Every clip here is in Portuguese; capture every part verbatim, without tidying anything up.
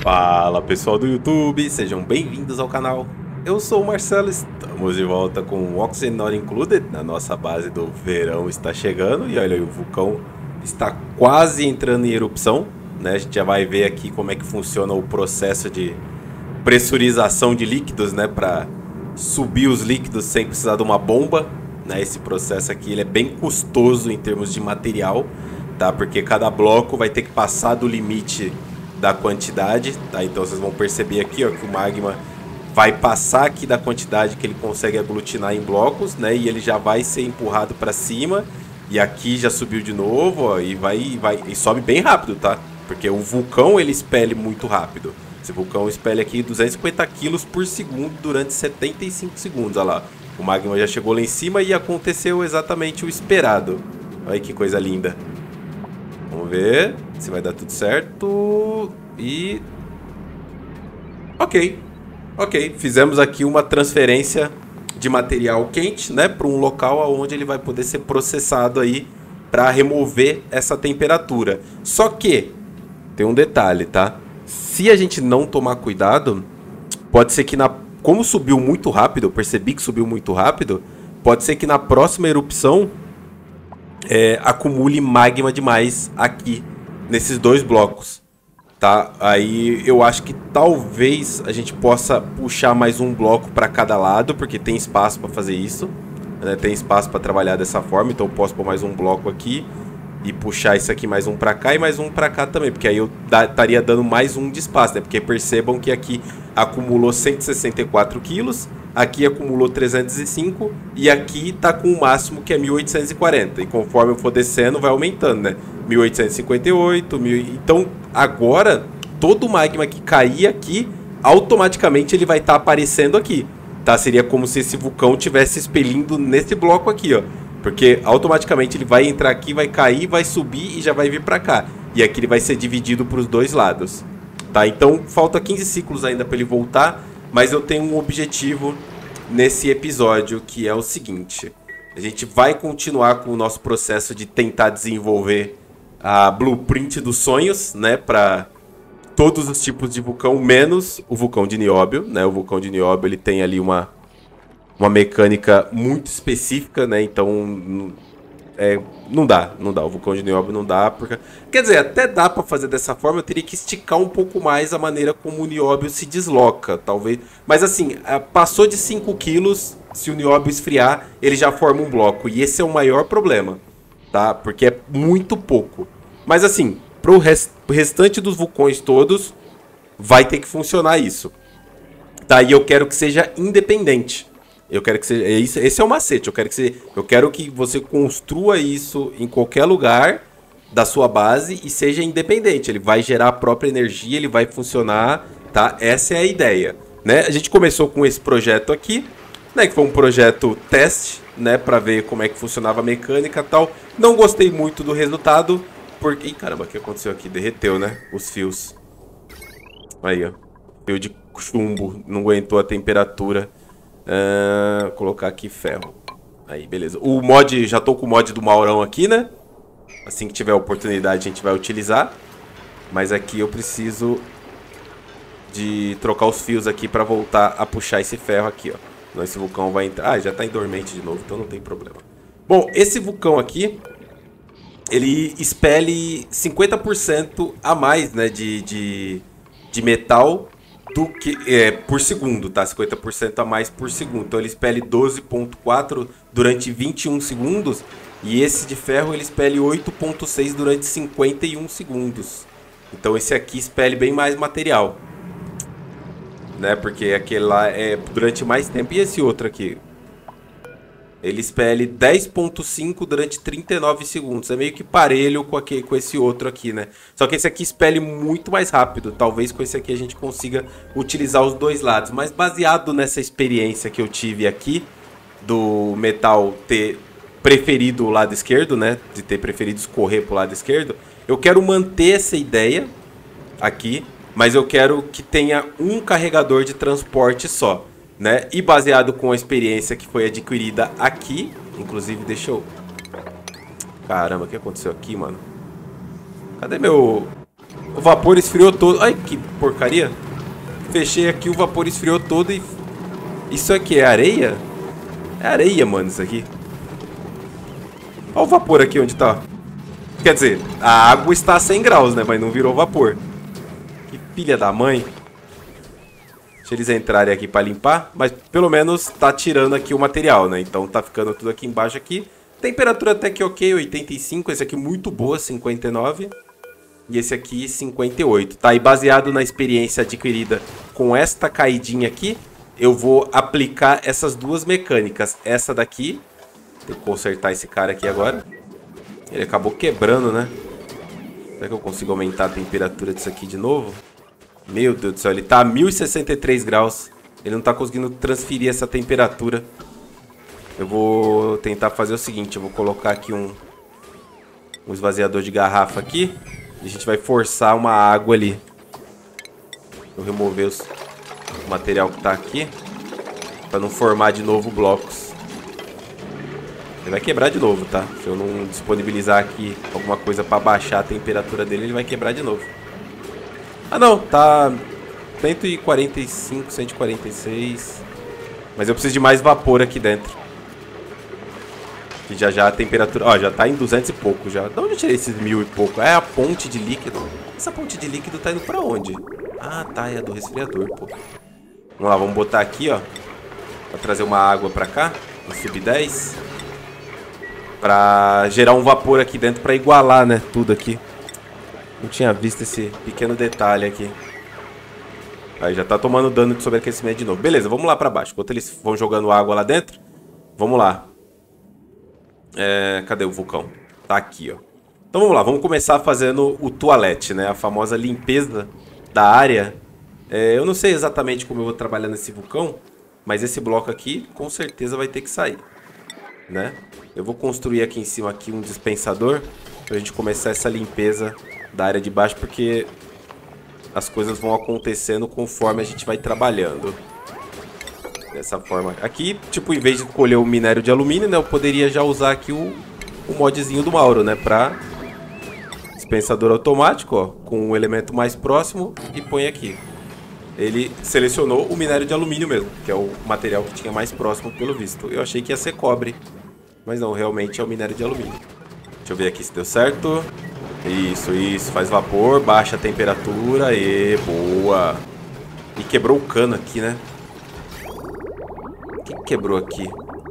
Fala pessoal do YouTube, sejam bem-vindos ao canal. Eu sou o Marcelo, estamos de volta com o Oxygen Not Included. Na nossa base do verão está chegando e olha aí, o vulcão está quase entrando em erupção, né? A gente já vai ver aqui como é que funciona o processo de pressurização de líquidos, né? Para subir os líquidos sem precisar de uma bomba, né? Esse processo aqui ele é bem custoso em termos de material, tá? Porque cada bloco vai ter que passar do limite da quantidade, tá? Então vocês vão perceber aqui, ó, que o magma vai passar aqui da quantidade que ele consegue aglutinar em blocos, né? E ele já vai ser empurrado para cima. E aqui já subiu de novo, ó, e vai, vai e sobe bem rápido, tá? Porque o vulcão ele expele muito rápido. Esse vulcão expele aqui duzentos e cinquenta quilos por segundo durante setenta e cinco segundos, olha lá. O magma já chegou lá em cima e aconteceu exatamente o esperado. Olha que coisa linda. Vamos ver se vai dar tudo certo. E... Ok. Ok. Fizemos aqui uma transferência de material quente, né? Para um local onde ele vai poder ser processado aí para remover essa temperatura. Só que tem um detalhe, tá? Se a gente não tomar cuidado, pode ser que na... Como subiu muito rápido, eu percebi que subiu muito rápido, pode ser que na próxima erupção É, acumule magma demais aqui nesses dois blocos, tá? Aí eu acho que talvez a gente possa puxar mais um bloco para cada lado, porque tem espaço para fazer isso, né? Tem espaço para trabalhar dessa forma, então eu posso pôr mais um bloco aqui e puxar isso aqui mais um para cá e mais um para cá também, porque aí eu estaria dando mais um de espaço, né? Porque percebam que aqui acumulou cento e sessenta e quatro quilos. Aqui acumulou trezentos e cinco e aqui tá com o máximo que é mil oitocentos e quarenta. E conforme eu for descendo vai aumentando, né? mil oitocentos e cinquenta e oito, mil... Então agora todo o magma que cair aqui, automaticamente ele vai estar tá aparecendo aqui, tá? Seria como se esse vulcão estivesse expelindo nesse bloco aqui, ó. Porque automaticamente ele vai entrar aqui, vai cair, vai subir e já vai vir pra cá. E aqui ele vai ser dividido pros dois lados, tá? Então falta quinze ciclos ainda para ele voltar. Mas eu tenho um objetivo nesse episódio, que é o seguinte. A gente vai continuar com o nosso processo de tentar desenvolver a blueprint dos sonhos, né? Para todos os tipos de vulcão, menos o vulcão de Nióbio, né? O vulcão de Nióbio, ele tem ali uma, uma mecânica muito específica, né? Então... É, não dá, não dá, o vulcão de Nióbio não dá, porque... Quer dizer, até dá pra fazer dessa forma, eu teria que esticar um pouco mais a maneira como o Nióbio se desloca, talvez. Mas assim, passou de cinco quilos, se o Nióbio esfriar, ele já forma um bloco, e esse é o maior problema, tá? Porque é muito pouco. Mas assim, pro rest... restante dos vulcões todos, vai ter que funcionar isso. Tá, e eu quero que seja independente. Eu quero que seja, esse é o macete, eu quero que você, eu quero que você construa isso em qualquer lugar da sua base e seja independente. Ele vai gerar a própria energia, ele vai funcionar, tá? Essa é a ideia, né? A gente começou com esse projeto aqui, né, que foi um projeto teste, né, para ver como é que funcionava a mecânica e tal. Não gostei muito do resultado, porque... Ih, caramba, o que aconteceu aqui? Derreteu, né, os fios. Aí, ó. Fio de chumbo, não aguentou a temperatura. Uh, colocar aqui ferro. Aí, beleza. O mod, já tô com o mod do Maurão aqui, né? Assim que tiver oportunidade a gente vai utilizar. Mas aqui eu preciso de trocar os fios aqui pra voltar a puxar esse ferro aqui, ó. Senão esse vulcão vai entrar... Ah, já tá em dormente de novo, então não tem problema. Bom, esse vulcão aqui, ele expele cinquenta por cento a mais, né, de, de, de metal... Do que, é, por segundo, tá? cinquenta por cento a mais por segundo. Então ele expele doze ponto quatro durante vinte e um segundos. E esse de ferro ele expele oito ponto seis durante cinquenta e um segundos. Então esse aqui expele bem mais material, né? Porque aquele lá é durante mais tempo. E esse outro aqui? Ele expele dez ponto cinco durante trinta e nove segundos. É meio que parelho com, aquele, com esse outro aqui, né? Só que esse aqui expele muito mais rápido. Talvez com esse aqui a gente consiga utilizar os dois lados. Mas baseado nessa experiência que eu tive aqui, do metal ter preferido o lado esquerdo, né? De ter preferido escorrer pro lado esquerdo. Eu quero manter essa ideia aqui, mas eu quero que tenha um carregador de transporte só, né? E baseado com a experiência que foi adquirida aqui, inclusive deixa eu... Caramba, o que aconteceu aqui, mano? Cadê meu... O vapor esfriou todo. Ai, que porcaria. Fechei aqui, o vapor esfriou todo e... Isso aqui é areia? É areia, mano, isso aqui. Olha o vapor aqui onde tá. Quer dizer, a água está a cem graus, né? Mas não virou vapor. Que filha da mãe. Deixa eles entrarem aqui pra limpar. Mas pelo menos tá tirando aqui o material, né? Então tá ficando tudo aqui embaixo aqui. Temperatura até que ok, oitenta e cinco. Esse aqui muito boa, cinquenta e nove. E esse aqui, cinquenta e oito. Tá? E baseado na experiência adquirida com esta caidinha aqui, eu vou aplicar essas duas mecânicas. Essa daqui. Tem que consertar esse cara aqui agora. Ele acabou quebrando, né? Será que eu consigo aumentar a temperatura disso aqui de novo? Meu Deus do céu, ele tá a mil e sessenta e três graus. Ele não tá conseguindo transferir essa temperatura. Eu vou tentar fazer o seguinte. Eu vou colocar aqui um, um esvaziador de garrafa aqui. E a gente vai forçar uma água ali. Vou remover os, o material que tá aqui. Pra não formar de novo blocos. Ele vai quebrar de novo, tá? Se eu não disponibilizar aqui alguma coisa pra baixar a temperatura dele, ele vai quebrar de novo. Ah não, tá cento e quarenta e cinco, cento e quarenta e seis. Mas eu preciso de mais vapor aqui dentro. Que já já a temperatura... Ó, já tá em duzentos e pouco já. De onde eu tirei esses mil e pouco? É a ponte de líquido. Essa ponte de líquido tá indo pra onde? Ah, tá, é a do resfriador, pô. Vamos lá, vamos botar aqui, ó. Pra trazer uma água pra cá. No sub dez. Pra gerar um vapor aqui dentro pra igualar, né? Tudo aqui. Não tinha visto esse pequeno detalhe aqui. Aí já tá tomando dano de sobreaquecimento de novo. Beleza, vamos lá pra baixo. Enquanto eles vão jogando água lá dentro. Vamos lá. É, cadê o vulcão? Tá aqui, ó. Então vamos lá, vamos começar fazendo o toalete, né? A famosa limpeza da área. É, eu não sei exatamente como eu vou trabalhar nesse vulcão. Mas esse bloco aqui com certeza vai ter que sair, né? Eu vou construir aqui em cima aqui um dispensador pra gente começar essa limpeza da área de baixo, porque as coisas vão acontecendo conforme a gente vai trabalhando. Dessa forma. Aqui, tipo, em vez de escolher o minério de alumínio, né? Eu poderia já usar aqui o, o modzinho do Mauro, né? Pra dispensador automático, ó. Com o elemento mais próximo e põe aqui. Ele selecionou o minério de alumínio mesmo, que é o material que tinha mais próximo pelo visto. Eu achei que ia ser cobre. Mas não, realmente é o minério de alumínio. Deixa eu ver aqui se deu certo. Isso, isso. Faz vapor, baixa a temperatura. E boa. E quebrou o cano aqui, né? O que quebrou aqui?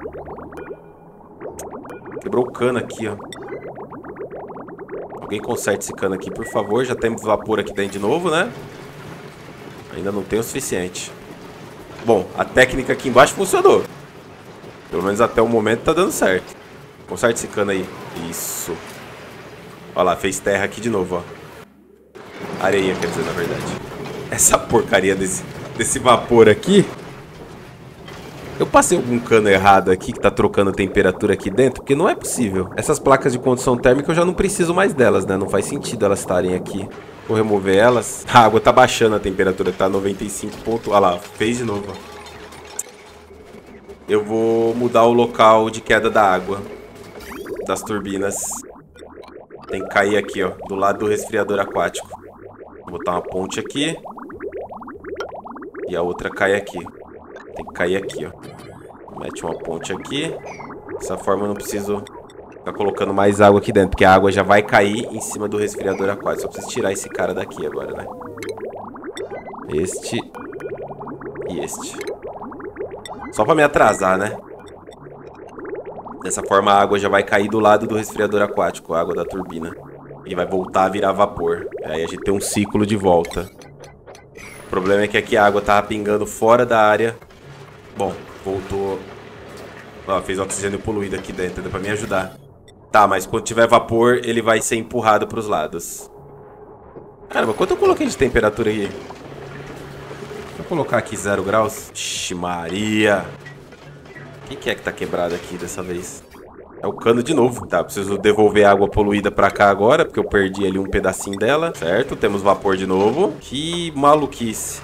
Quebrou o cano aqui, ó. Alguém conserte esse cano aqui, por favor. Já temos vapor aqui dentro de novo, né? Ainda não tem o suficiente. Bom, a técnica aqui embaixo funcionou. Pelo menos até o momento tá dando certo. Conserte esse cano aí. Isso. Olha lá, fez terra aqui de novo, ó. Areia, quer dizer, na verdade. Essa porcaria desse, desse vapor aqui. Eu passei algum cano errado aqui que tá trocando temperatura aqui dentro, porque não é possível. Essas placas de condução térmica eu já não preciso mais delas, né? Não faz sentido elas estarem aqui. Vou remover elas. A água tá baixando a temperatura, tá noventa e cinco pontos. Olha lá, fez de novo, ó. Eu vou mudar o local de queda da água das turbinas. Tem que cair aqui, ó, do lado do resfriador aquático. Vou botar uma ponte aqui. E a outra cai aqui. Tem que cair aqui, ó. Mete uma ponte aqui. Dessa forma eu não preciso ficar colocando mais água aqui dentro, porque a água já vai cair em cima do resfriador aquático. Só preciso tirar esse cara daqui agora, né? Este e este. Só pra me atrasar, né? Dessa forma a água já vai cair do lado do resfriador aquático, a água da turbina. E vai voltar a virar vapor. Aí a gente tem um ciclo de volta. O problema é que aqui a água tava pingando fora da área. Bom, voltou. Ó, fez oxigênio poluído aqui dentro, deu pra me ajudar. Tá, mas quando tiver vapor, ele vai ser empurrado pros lados. Caramba, quanto eu coloquei de temperatura aí? Vou colocar aqui zero graus. Ixi, Maria. O que, que é que tá quebrado aqui dessa vez? É o cano de novo. Tá, preciso devolver a água poluída pra cá agora, porque eu perdi ali um pedacinho dela. Certo, temos vapor de novo. Que maluquice.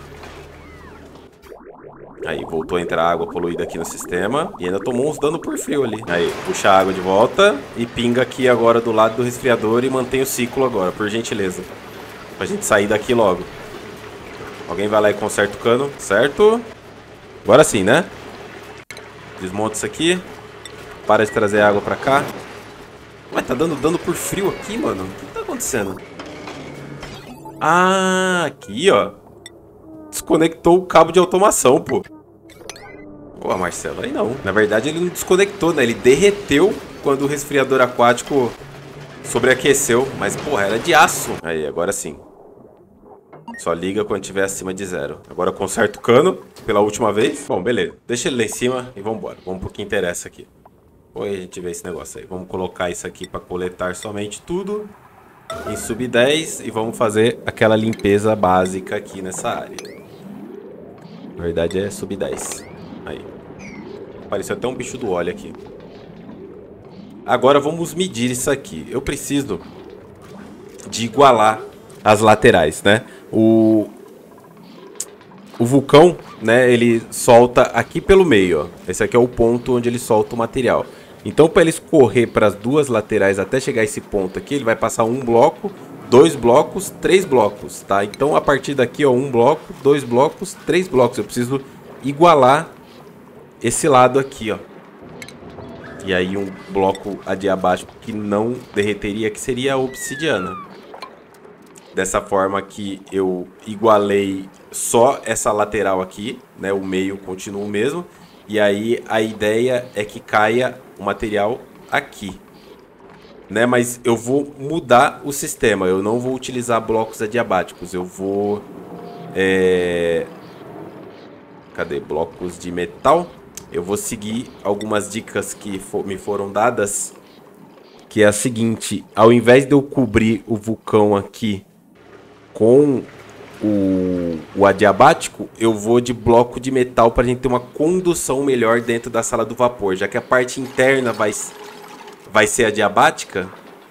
Aí, voltou a entrar água poluída aqui no sistema. E ainda tomou uns danos por frio ali. Aí, puxa a água de volta. E pinga aqui agora do lado do resfriador e mantém o ciclo agora, por gentileza. Pra gente sair daqui logo. Alguém vai lá e conserta o cano, certo? Agora sim, né? Desmonta isso aqui. Para de trazer água pra cá. Ué, tá dando dano por frio aqui, mano. O que tá acontecendo? Ah, aqui, ó. Desconectou o cabo de automação, pô. Pô, Marcelo, aí não. Na verdade, ele não desconectou, né? Ele derreteu quando o resfriador aquático sobreaqueceu. Mas, porra, era de aço. Aí, agora sim. Só liga quando tiver acima de zero. Agora conserta o cano pela última vez. Bom, beleza. Deixa ele lá em cima e vambora. Vamos pro que interessa aqui. Depois a gente vê esse negócio aí. Vamos colocar isso aqui para coletar somente tudo em sub dez e vamos fazer aquela limpeza básica aqui nessa área. Na verdade é sub dez. Aí. Apareceu até um bicho do óleo aqui. Agora vamos medir isso aqui. Eu preciso de igualar as laterais, né? O, o vulcão, né? Ele solta aqui pelo meio, ó. Esse aqui é o ponto onde ele solta o material. Então, para ele escorrer para as duas laterais até chegar a esse ponto aqui, ele vai passar um bloco, dois blocos, três blocos, tá? Então, a partir daqui, ó, um bloco, dois blocos, três blocos. Eu preciso igualar esse lado aqui, ó. E aí, um bloco adiabático que não derreteria, que seria a obsidiana. Dessa forma que eu igualei só essa lateral aqui, né? O meio continua o mesmo. E aí a ideia é que caia o material aqui, né? Mas eu vou mudar o sistema. Eu não vou utilizar blocos adiabáticos. Eu vou... É... Cadê? Blocos de metal. Eu vou seguir algumas dicas que for, me foram dadas. Que é a seguinte. Ao invés de eu cobrir o vulcão aqui com o, o adiabático, eu vou de bloco de metal para a gente ter uma condução melhor dentro da sala do vapor. Já que a parte interna vai, vai ser adiabática.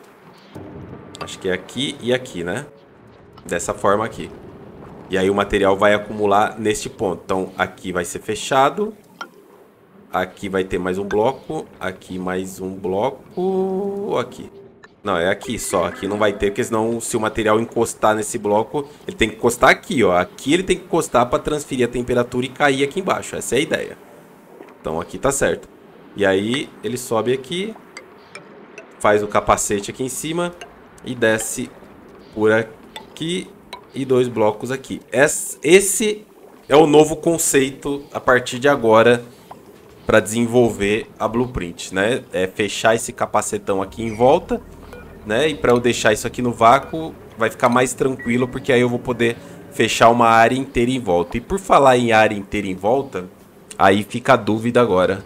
Acho que é aqui e aqui, né? Dessa forma aqui. E aí o material vai acumular neste ponto. Então aqui vai ser fechado. Aqui vai ter mais um bloco. Aqui mais um bloco. Aqui. Não, é aqui só. Aqui não vai ter, porque senão se o material encostar nesse bloco, ele tem que encostar aqui, ó. Aqui ele tem que encostar para transferir a temperatura e cair aqui embaixo. Essa é a ideia. Então aqui tá certo. E aí ele sobe aqui, faz o capacete aqui em cima e desce por aqui e dois blocos aqui. Esse é o novo conceito a partir de agora para desenvolver a blueprint, né? É fechar esse capacetão aqui em volta, né? E para eu deixar isso aqui no vácuo, vai ficar mais tranquilo, porque aí eu vou poder fechar uma área inteira em volta. E por falar em área inteira em volta, aí fica a dúvida agora.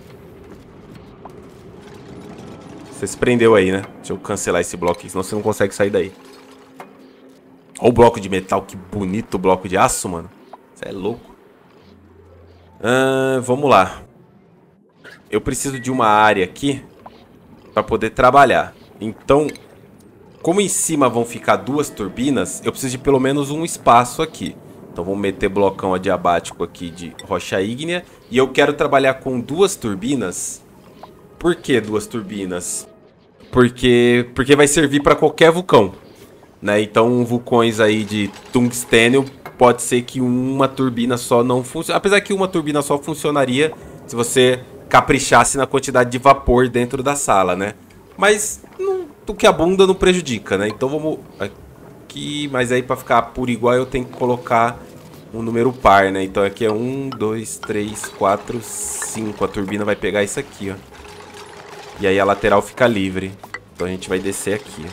Você se prendeu aí, né? Deixa eu cancelar esse bloco aqui, senão você não consegue sair daí. Olha o bloco de metal, que bonito bloco de aço, mano. Você é louco. Ah, vamos lá. Eu preciso de uma área aqui para poder trabalhar. Então, como em cima vão ficar duas turbinas, eu preciso de pelo menos um espaço aqui. Então vamos meter blocão adiabático aqui de rocha ígnea. E eu quero trabalhar com duas turbinas. Por que duas turbinas? Porque, porque vai servir para qualquer vulcão, né? Então vulcões aí de tungstênio, pode ser que uma turbina só não funcione. Apesar que uma turbina só funcionaria se você caprichasse na quantidade de vapor dentro da sala, né? Mas não, o que abunda não prejudica, né? Então vamos aqui, mas aí para ficar por igual eu tenho que colocar um número par, né? Então aqui é um, dois, três, quatro, cinco. A turbina vai pegar isso aqui, ó. E aí a lateral fica livre. Então a gente vai descer aqui.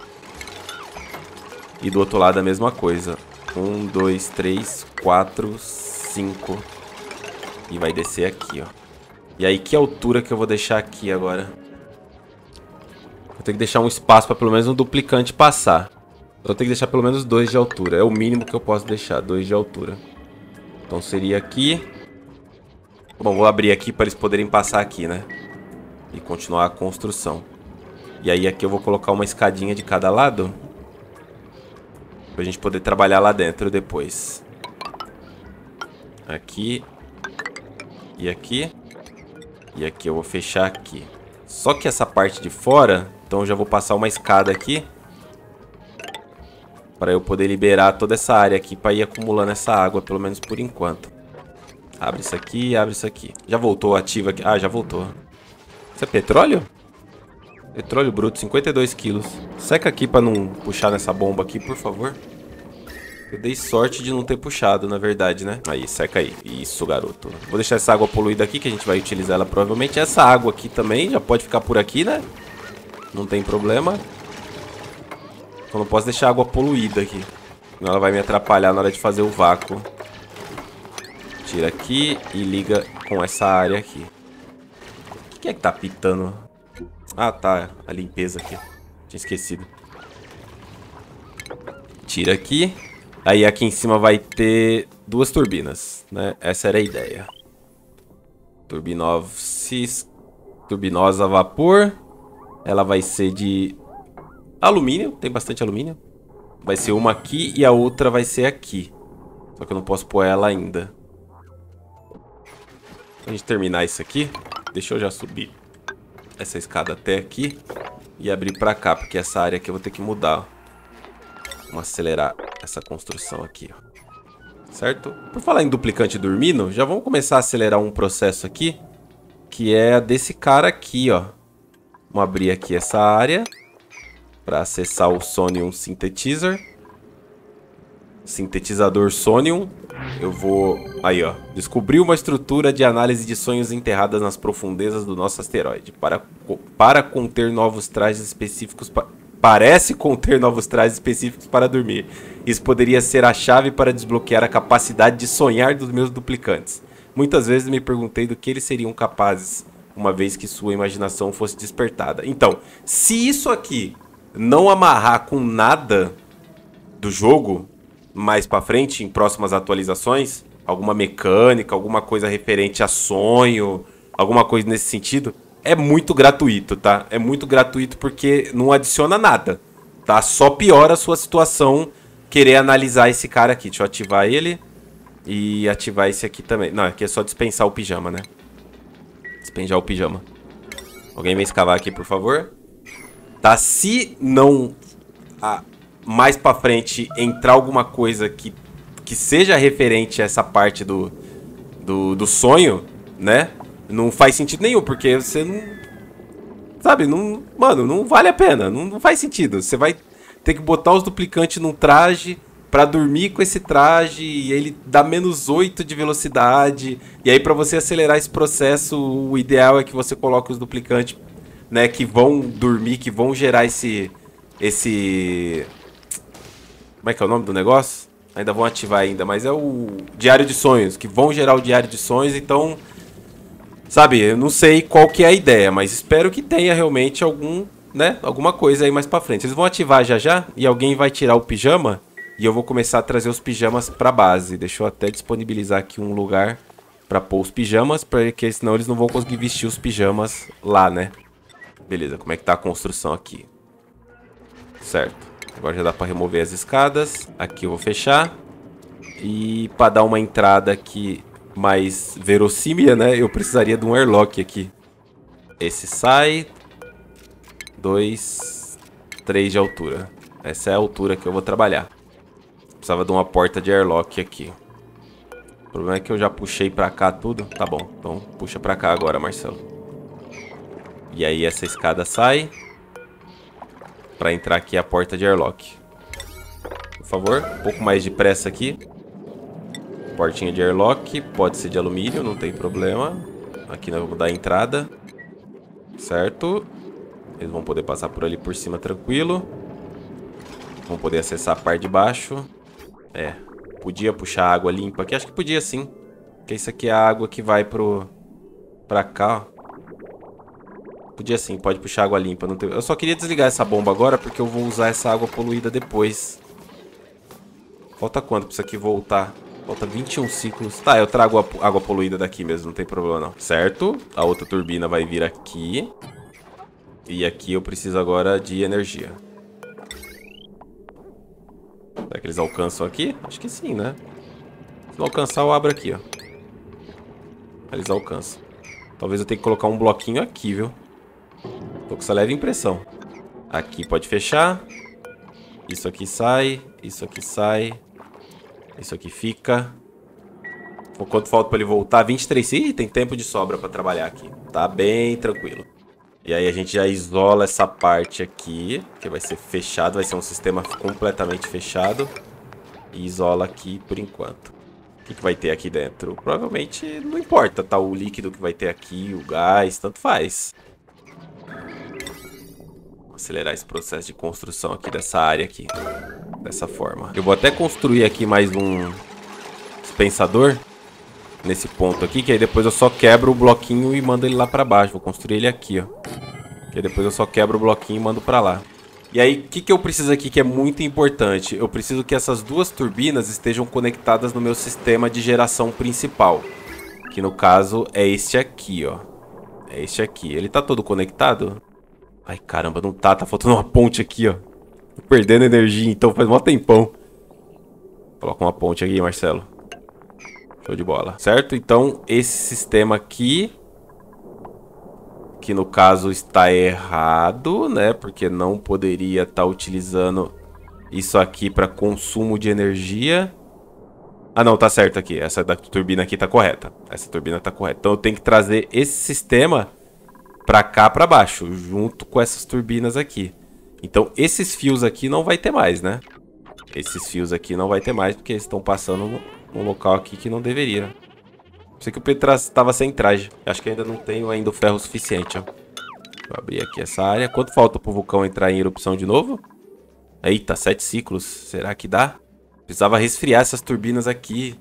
E do outro lado a mesma coisa. Um, dois, três, quatro, cinco. E vai descer aqui, ó. E aí, que altura que eu vou deixar aqui agora? Vou ter que deixar um espaço para pelo menos um duplicante passar. Eu vou ter que deixar pelo menos dois de altura. É o mínimo que eu posso deixar, dois de altura. Então seria aqui. Bom, vou abrir aqui para eles poderem passar aqui, né? E continuar a construção. E aí aqui eu vou colocar uma escadinha de cada lado. Pra gente poder trabalhar lá dentro depois. Aqui. E aqui. E aqui eu vou fechar aqui. Só que essa parte de fora, então eu já vou passar uma escada aqui. Pra eu poder liberar toda essa área aqui pra ir acumulando essa água, pelo menos por enquanto. Abre isso aqui, abre isso aqui. Já voltou, ativa aqui. Ah, já voltou. Isso é petróleo? Petróleo bruto, cinquenta e dois quilos. Seca aqui pra não puxar nessa bomba aqui, por favor. Eu dei sorte de não ter puxado, na verdade, né? Aí, seca aí. Isso, garoto. Vou deixar essa água poluída aqui, que a gente vai utilizar ela provavelmente. Essa água aqui também já pode ficar por aqui, né? Não tem problema. Só não posso deixar a água poluída aqui. Senão ela vai me atrapalhar na hora de fazer o vácuo. Tira aqui e liga com essa área aqui. O que é que tá pitando? Ah, tá. A limpeza aqui. Tinha esquecido. Tira aqui. Aí aqui em cima vai ter duas turbinas, né? Essa era a ideia. Turbinosis, turbinosa a vapor. Ela vai ser de alumínio. Tem bastante alumínio. Vai ser uma aqui e a outra vai ser aqui. Só que eu não posso pôr ela ainda. Pra gente terminar isso aqui, deixa eu já subir essa escada até aqui e abrir pra cá, porque essa área aqui eu vou ter que mudar. Vamos acelerar essa construção aqui, ó. Certo? Por falar em duplicante dormindo, já vamos começar a acelerar um processo aqui, que é a desse cara aqui, ó. Vamos abrir aqui essa área para acessar o Sonium Synthetizer. Sintetizador Sonium. Eu vou... Aí, ó. Descobri uma estrutura de análise de sonhos enterradas nas profundezas do nosso asteroide. Para, para conter novos trajes específicos... Pa... Parece conter novos trajes específicos para dormir. Isso poderia ser a chave para desbloquear a capacidade de sonhar dos meus duplicantes. Muitas vezes me perguntei do que eles seriam capazes, uma vez que sua imaginação fosse despertada. Então, se isso aqui não amarrar com nada do jogo, mais pra frente, em próximas atualizações, alguma mecânica, alguma coisa referente a sonho, alguma coisa nesse sentido... É muito gratuito, tá? É muito gratuito porque não adiciona nada, tá? Só piora a sua situação querer analisar esse cara aqui. Deixa eu ativar ele e ativar esse aqui também. Não, aqui é só dispensar o pijama, né? Despenjar o pijama. Alguém vem escavar aqui, por favor. Tá? Se não ah, mais pra frente entrar alguma coisa que, que seja referente a essa parte do, do, do sonho, né? Não faz sentido nenhum, porque você não... Sabe, não... Mano, não vale a pena. Não, não faz sentido. Você vai ter que botar os duplicantes num traje pra dormir com esse traje e ele dá menos oito de velocidade. E aí pra você acelerar esse processo, o ideal é que você coloque os duplicantes, né, que vão dormir, que vão gerar esse... Esse... Como é que é o nome do negócio? Ainda vão ativar ainda, mas é o Diário de Sonhos, que vão gerar o Diário de Sonhos, então... Sabe, eu não sei qual que é a ideia, mas espero que tenha realmente algum, né, alguma coisa aí mais pra frente. Eles vão ativar já já e alguém vai tirar o pijama e eu vou começar a trazer os pijamas pra base. Deixa eu até disponibilizar aqui um lugar pra pôr os pijamas, porque senão eles não vão conseguir vestir os pijamas lá, né? Beleza, como é que tá a construção aqui? Certo, agora já dá pra remover as escadas. Aqui eu vou fechar. E pra dar uma entrada aqui... mais verossímil, né? Eu precisaria de um airlock aqui. Esse sai. Dois. Três de altura. Essa é a altura que eu vou trabalhar. Precisava de uma porta de airlock aqui. O problema é que eu já puxei pra cá tudo. Tá bom, então puxa pra cá agora, Marcelo. E aí essa escada sai. Pra entrar aqui a porta de airlock. Por favor, um pouco mais de pressa aqui. Portinha de airlock, pode ser de alumínio, não tem problema. Aqui nós vamos dar a entrada. Certo. Eles vão poder passar por ali por cima tranquilo. Vão poder acessar a parte de baixo. É, podia puxar água limpa aqui, acho que podia sim. Porque isso aqui é a água que vai pro... pra cá, ó. Podia sim, pode puxar água limpa. Não tem... Eu só queria desligar essa bomba agora porque eu vou usar essa água poluída depois. Falta quanto pra isso aqui voltar? Falta vinte e um ciclos. Tá, eu trago a água poluída daqui mesmo, não tem problema não. Certo? A outra turbina vai vir aqui. E aqui eu preciso agora de energia. Será que eles alcançam aqui? Acho que sim, né? Se não alcançar, eu abro aqui, ó. Eles alcançam. Talvez eu tenha que colocar um bloquinho aqui, viu? Tô com essa leve impressão. Aqui pode fechar. Isso aqui sai. isso aqui sai. Isso aqui fica. Quanto falta pra ele voltar? vinte e três. Ih, tem tempo de sobra pra trabalhar aqui. Tá bem tranquilo. E aí a gente já isola essa parte aqui, que vai ser fechado, vai ser um sistema completamente fechado. E isola aqui por enquanto. O que, que vai ter aqui dentro? Provavelmente não importa, tá? O líquido que vai ter aqui, o gás, tanto faz. Vou acelerar esse processo de construção aqui dessa área aqui. Dessa forma. Eu vou até construir aqui mais um dispensador. Nesse ponto aqui, que aí depois eu só quebro o bloquinho e mando ele lá pra baixo. Vou construir ele aqui, ó. Que aí depois eu só quebro o bloquinho e mando pra lá. E aí, o que, que eu preciso aqui que é muito importante? Eu preciso que essas duas turbinas estejam conectadas no meu sistema de geração principal. Que no caso é este aqui, ó. É este aqui. Ele tá todo conectado? Ai, caramba, não tá. Tá faltando uma ponte aqui, ó. Tô perdendo energia, então faz mó tempão. Coloca uma ponte aqui, Marcelo. Show de bola, certo? Então, esse sistema aqui, que no caso está errado, né? Porque não poderia estar utilizando isso aqui para consumo de energia. Ah, não, tá certo aqui. Essa da turbina aqui tá correta. Essa turbina tá correta. Então, eu tenho que trazer esse sistema para cá, para baixo, junto com essas turbinas aqui. Então, esses fios aqui não vai ter mais, né? Esses fios aqui não vai ter mais, porque eles estão passando num local aqui que não deveria. Sei que o Pedro estava sem traje. Acho que ainda não tenho ainda o ferro suficiente, ó. Vou abrir aqui essa área. Quanto falta pro vulcão entrar em erupção de novo? Eita, sete ciclos. Será que dá? Precisava resfriar essas turbinas aqui.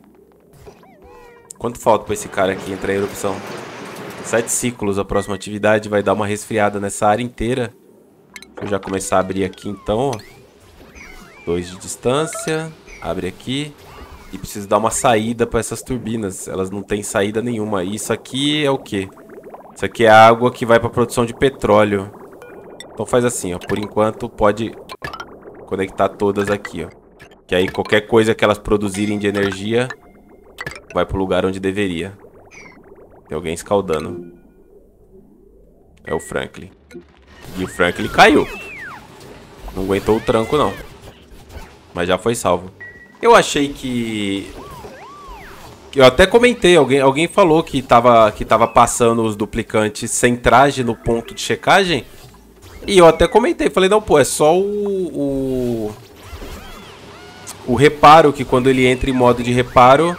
Quanto falta para esse cara aqui entrar em erupção? Sete ciclos. A próxima atividade vai dar uma resfriada nessa área inteira. Deixa eu já começar a abrir aqui então, ó. Dois de distância. Abre aqui. E preciso dar uma saída para essas turbinas. Elas não têm saída nenhuma. E isso aqui é o quê? Isso aqui é a água que vai para a produção de petróleo. Então faz assim, ó. Por enquanto pode conectar todas aqui, ó. Que aí qualquer coisa que elas produzirem de energia vai para o lugar onde deveria. Tem alguém escaldando. É o Franklin. E o Franklin caiu. Não aguentou o tranco, não. Mas já foi salvo. Eu achei que... Eu até comentei, alguém, alguém falou que tava, que tava passando os duplicantes sem traje no ponto de checagem. E eu até comentei, falei, não, pô, é só o... O, o reparo, que quando ele entra em modo de reparo...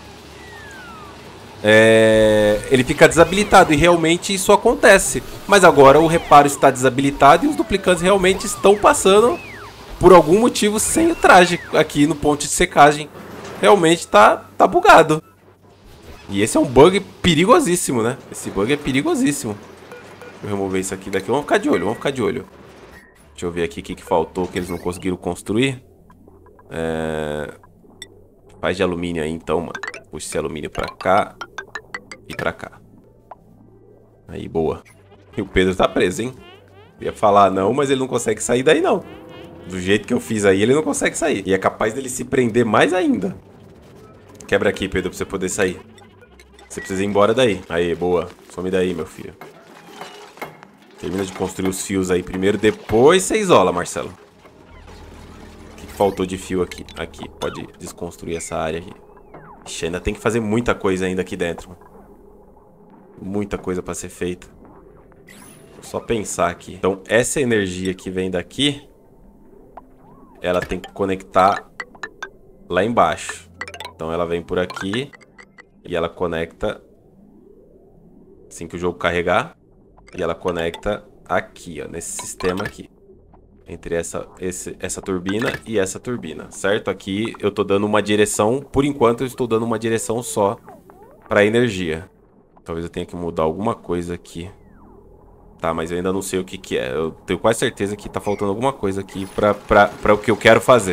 É, ele fica desabilitado, e realmente isso acontece. Mas agora o reparo está desabilitado e os duplicantes realmente estão passando... Por algum motivo sem o traje aqui no ponto de secagem. Realmente tá, tá bugado. E esse é um bug perigosíssimo, né? Esse bug é perigosíssimo. Deixa eu remover isso aqui daqui. Vamos ficar de olho, vamos ficar de olho. Deixa eu ver aqui o que, que faltou, que eles não conseguiram construir. É... Faz de alumínio aí então, mano. Puxa esse alumínio pra cá e pra cá. Aí, boa. E o Pedro tá preso, hein? Eu ia falar não, mas ele não consegue sair daí não. Do jeito que eu fiz aí, ele não consegue sair. E é capaz dele se prender mais ainda. Quebra aqui, Pedro, pra você poder sair. Você precisa ir embora daí. Aí, boa. Some daí, meu filho. Termina de construir os fios aí primeiro. Depois você isola, Marcelo. O que faltou de fio aqui? Aqui, pode desconstruir essa área aqui. Ixi, ainda tem que fazer muita coisa ainda aqui dentro. Muita coisa pra ser feita. Vou só pensar aqui. Então, essa energia que vem daqui... Ela tem que conectar lá embaixo. Então ela vem por aqui e ela conecta assim que o jogo carregar. E ela conecta aqui, ó, nesse sistema aqui. Entre essa, esse, essa turbina e essa turbina, certo? Aqui eu tô dando uma direção, por enquanto eu estou dando uma direção só para energia. Talvez eu tenha que mudar alguma coisa aqui. Tá, mas eu ainda não sei o que que é. Eu tenho quase certeza que tá faltando alguma coisa aqui pra, pra, pra o que eu quero fazer.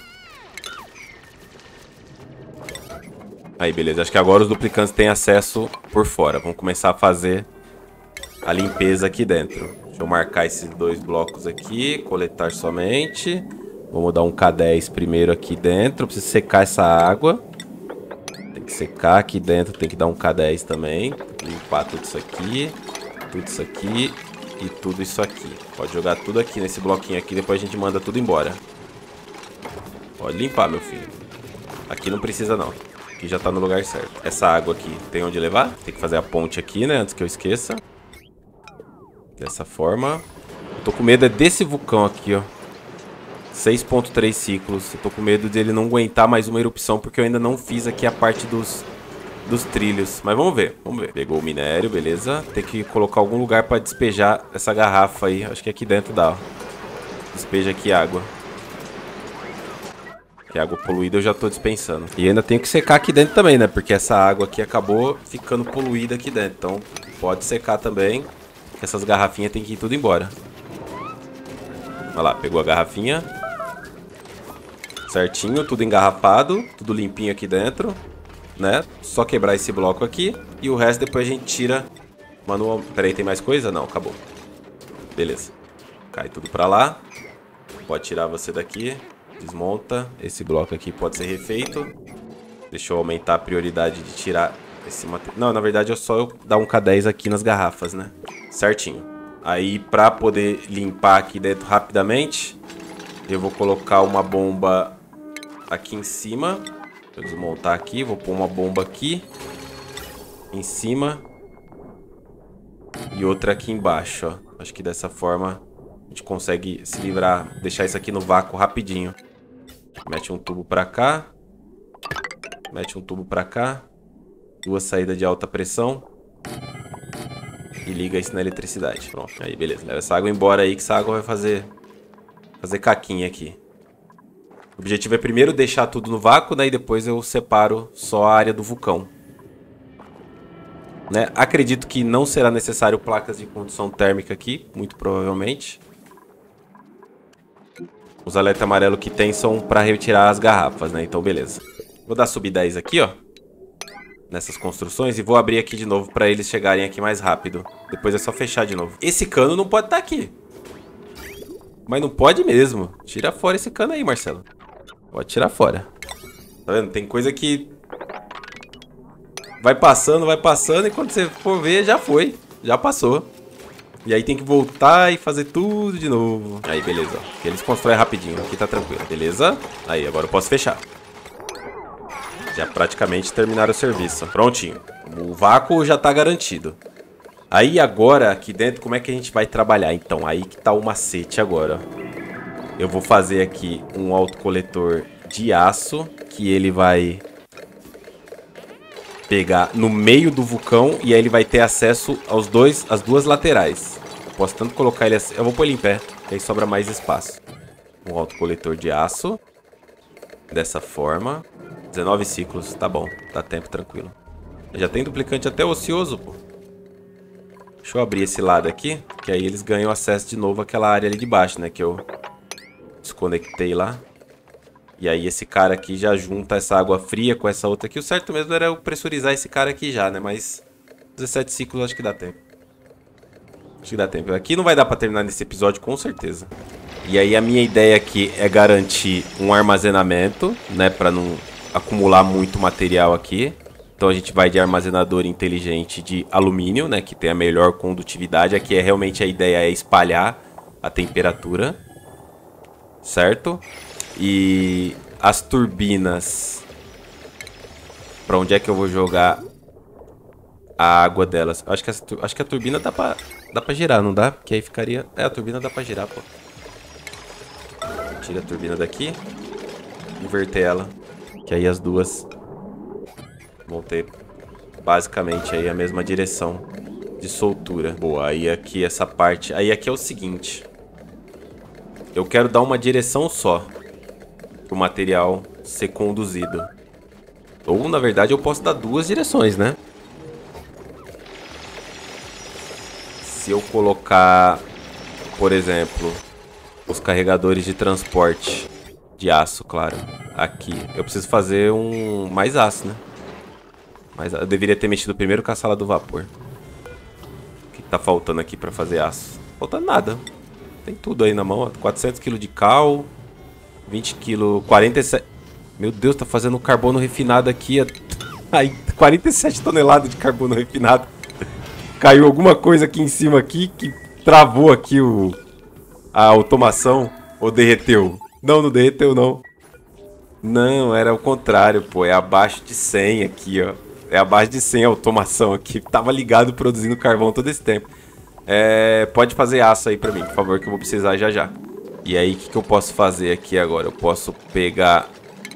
Aí, beleza. Acho que agora os duplicantes têm acesso por fora. Vamos começar a fazer a limpeza aqui dentro. Deixa eu marcar esses dois blocos aqui. Coletar somente. Vamos dar um K dez primeiro aqui dentro. Preciso secar essa água. Tem que secar aqui dentro. Tem que dar um K dez também. Limpar tudo isso aqui. Tudo isso aqui e tudo isso aqui. Pode jogar tudo aqui nesse bloquinho aqui. Depois a gente manda tudo embora. Pode limpar, meu filho. Aqui não precisa, não. Aqui já tá no lugar certo. Essa água aqui tem onde levar? Tem que fazer a ponte aqui, né? Antes que eu esqueça. Dessa forma. Eu tô com medo é desse vulcão aqui, ó. seis ponto três ciclos. Eu tô com medo dele não aguentar mais uma erupção, porque eu ainda não fiz aqui a parte dos, dos trilhos. Mas vamos ver, vamos ver. Pegou o minério, beleza. Tem que colocar algum lugar pra despejar essa garrafa aí. Acho que aqui dentro dá, ó. Despeja aqui água. Que água poluída eu já tô dispensando. E ainda tenho que secar aqui dentro também, né? Porque essa água aqui acabou ficando poluída aqui dentro. Então pode secar também. Essas garrafinhas tem que ir tudo embora. Olha lá, pegou a garrafinha. Certinho, tudo engarrafado. Tudo limpinho aqui dentro, né? Só quebrar esse bloco aqui. E o resto depois a gente tira manual. Peraí, tem mais coisa? Não, acabou. Beleza. Cai tudo pra lá. Pode tirar você daqui. Desmonta. Esse bloco aqui pode ser refeito. Deixa eu aumentar a prioridade de tirar esse material. Não, na verdade é só eu dar um K dez aqui nas garrafas, né? Certinho. Aí pra poder limpar aqui dentro rapidamente, eu vou colocar uma bomba aqui em cima. Vou desmontar aqui. Vou pôr uma bomba aqui em cima. E outra aqui embaixo, ó. Acho que dessa forma a gente consegue se livrar. Deixar isso aqui no vácuo rapidinho. Mete um tubo pra cá. Mete um tubo pra cá. Duas saídas de alta pressão. E liga isso na eletricidade. Pronto, aí beleza. Leva essa água embora aí, que essa água vai fazer Fazer caquinha aqui. O objetivo é primeiro deixar tudo no vácuo, daí depois eu separo só a área do vulcão, né? Acredito que não será necessário placas de condução térmica aqui, muito provavelmente. Os alertas amarelos que tem são para retirar as garrafas, né? Então beleza. Vou dar sub dez aqui, ó. Nessas construções e vou abrir aqui de novo para eles chegarem aqui mais rápido. Depois é só fechar de novo. Esse cano não pode estar aqui. Mas não pode mesmo. Tira fora esse cano aí, Marcelo. Pode tirar fora. Tá vendo? Tem coisa que vai passando, vai passando e quando você for ver, já foi. Já passou. E aí tem que voltar e fazer tudo de novo. Aí, beleza. Ó. Eles constroem rapidinho. Aqui tá tranquilo. Beleza? Aí, agora eu posso fechar. Já praticamente terminaram o serviço. Prontinho. O vácuo já tá garantido. Aí agora, aqui dentro, como é que a gente vai trabalhar? Então, aí que tá o macete agora. Eu vou fazer aqui um autocoletor de aço, que ele vai pegar no meio do vulcão e aí ele vai ter acesso aos dois, às duas laterais. Eu posso tanto colocar ele assim... Eu vou pôr ele em pé, que aí sobra mais espaço. Um autocoletor de aço. Dessa forma. dezenove ciclos, tá bom. Dá tempo, tranquilo. Já tem duplicante até ocioso, pô. Deixa eu abrir esse lado aqui, que aí eles ganham acesso de novo àquela área ali de baixo, né? Que eu desconectei lá. E aí esse cara aqui já junta essa água fria com essa outra aqui. O certo mesmo era eu pressurizar esse cara aqui já, né? Mas dezessete ciclos acho que dá tempo. Acho que dá tempo. Aqui não vai dar pra terminar nesse episódio, com certeza. E aí a minha ideia aqui é garantir um armazenamento, né? Pra não acumular muito material aqui. Então a gente vai de armazenador inteligente de alumínio, né? Que tem a melhor condutividade. Aqui é realmente a ideia é espalhar a temperatura. Certo? E as turbinas... Pra onde é que eu vou jogar a água delas? Acho que, essa, acho que a turbina dá pra, dá pra girar, não dá? Porque aí ficaria... É, a turbina dá pra girar, pô. Tira a turbina daqui. Inverter ela. Que aí as duas vão ter basicamente aí a mesma direção de soltura. Boa, aí aqui essa parte... Aí aqui é o seguinte. Eu quero dar uma direção só pro material ser conduzido. Ou, na verdade, eu posso dar duas direções, né? Se eu colocar, por exemplo, os carregadores de transporte de aço, claro, aqui. Eu preciso fazer um mais aço, né? Mas eu deveria ter mexido primeiro com a sala do vapor. O que tá faltando aqui pra fazer aço? Falta nada. Tem tudo aí na mão, ó. quatrocentos quilos de cal, vinte quilos, quarenta e sete... Meu Deus, tá fazendo carbono refinado aqui. Aí, quarenta e sete toneladas de carbono refinado. Caiu alguma coisa aqui em cima aqui que travou aqui o... a automação. Ou derreteu? Não, não derreteu não. Não, era o contrário, pô. É abaixo de cem aqui, ó. É abaixo de cem a automação aqui. Tava ligado produzindo carvão todo esse tempo. É, pode fazer aço aí pra mim, por favor, que eu vou precisar já já. E aí, o que, que eu posso fazer aqui agora? Eu posso pegar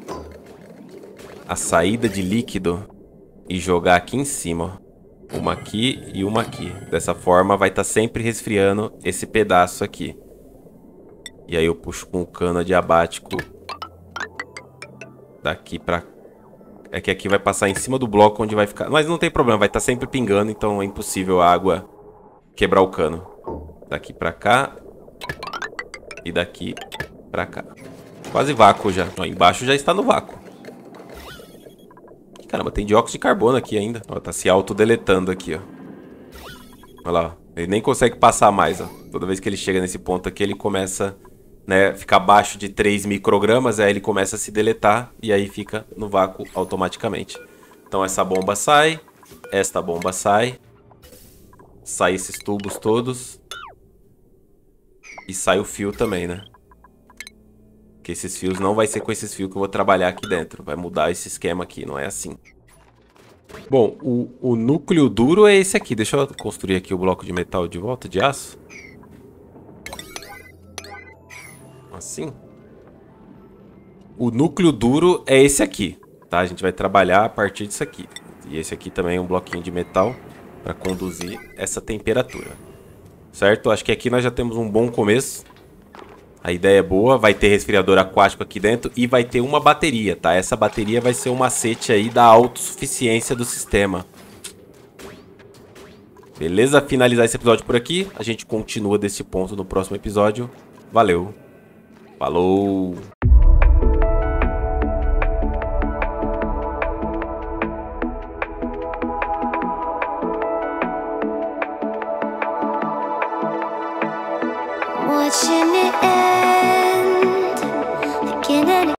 a saída de líquido e jogar aqui em cima, ó. Uma aqui e uma aqui. Dessa forma vai estar sempre resfriando esse pedaço aqui. E aí eu puxo com o cano adiabático daqui pra... É que aqui vai passar em cima do bloco onde vai ficar... Mas não tem problema, vai estar sempre pingando, então é impossível a água quebrar o cano. Daqui pra cá. E daqui pra cá. Quase vácuo já. Ó, embaixo já está no vácuo. Caramba, tem dióxido de carbono aqui ainda. Ó, tá se autodeletando aqui, ó. Olha lá, ó. Ele nem consegue passar mais, ó. Toda vez que ele chega nesse ponto aqui, ele começa, né, ficar abaixo de três microgramas, aí ele começa a se deletar e aí fica no vácuo automaticamente. Então essa bomba sai, esta bomba sai, sai esses tubos todos e sai o fio também, né? Que esses fios não vai ser com esses fios que eu vou trabalhar aqui dentro. Vai mudar esse esquema aqui, não é assim. Bom, o, o núcleo duro é esse aqui. Deixa eu construir aqui o bloco de metal de volta, de aço. Assim. O núcleo duro é esse aqui, tá? A gente vai trabalhar a partir disso aqui. E esse aqui também é um bloquinho de metal para conduzir essa temperatura. Certo? Acho que aqui nós já temos um bom começo. A ideia é boa, vai ter resfriador aquático aqui dentro e vai ter uma bateria, tá? Essa bateria vai ser o macete aí da autossuficiência do sistema. Beleza? Finalizar esse episódio por aqui. A gente continua desse ponto no próximo episódio. Valeu. Falou. Watching it end.